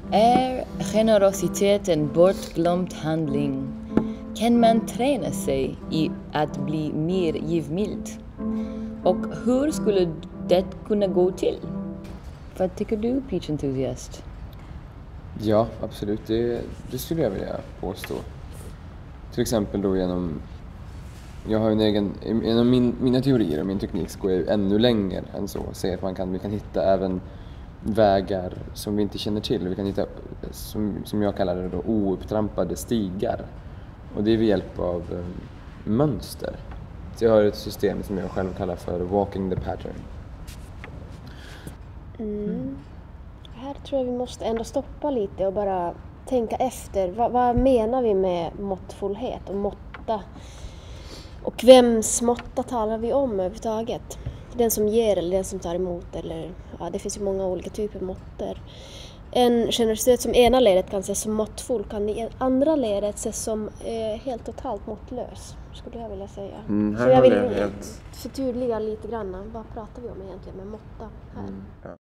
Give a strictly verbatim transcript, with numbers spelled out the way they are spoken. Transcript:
Är generositet en bortglömd handling? Kan man träna sig i att bli mer givmild? Och hur skulle det kunna gå till? Vad tycker du, Peach Enthusiast? Ja, absolut. Det, det skulle jag vilja påstå. Till exempel då genom... Jag har en egen... Genom min, mina teorier och min teknik så går jag ännu längre än så. Säger att man kan, vi kan hitta även vägar som vi inte känner till. Vi kan hitta, som, som jag kallar det då, oupptrampade stigar. Och det är med hjälp av um, mönster. Så jag har ett system som jag själv kallar för walking the pattern. Mm. Här tror jag vi måste ändå stoppa lite och bara tänka efter. Vad, vad menar vi med måttfullhet och måtta? Och vems måtta talar vi om överhuvudtaget? Den som ger eller den som tar emot? Eller, ja, det finns ju många olika typer av måtter. En generositet som ena ledet kan ses som måttfull kan i andra ledet ses som eh, helt totalt måttlös, skulle jag vilja säga. Mm, Så jag vill förtydliga lite grann. Vad pratar vi om egentligen med måtta här? Mm, ja.